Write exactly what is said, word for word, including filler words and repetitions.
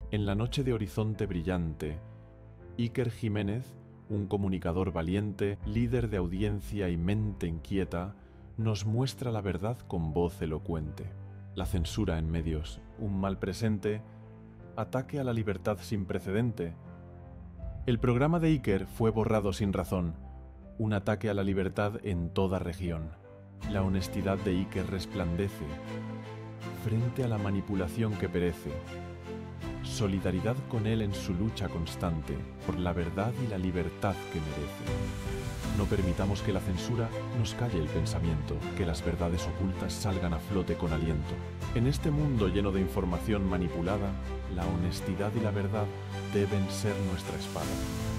En la noche de horizonte brillante, Iker Jiménez, un comunicador valiente, líder de audiencia y mente inquieta, nos muestra la verdad con voz elocuente. La censura en medios, un mal presente, ataque a la libertad sin precedente. El programa de Iker fue borrado sin razón, un ataque a la libertad en toda región. La honestidad de Iker resplandece frente a la manipulación que perece. Solidaridad con él en su lucha constante por la verdad y la libertad que merece. No permitamos que la censura nos calle el pensamiento, que las verdades ocultas salgan a flote con aliento. En este mundo lleno de información manipulada, la honestidad y la verdad deben ser nuestra espada.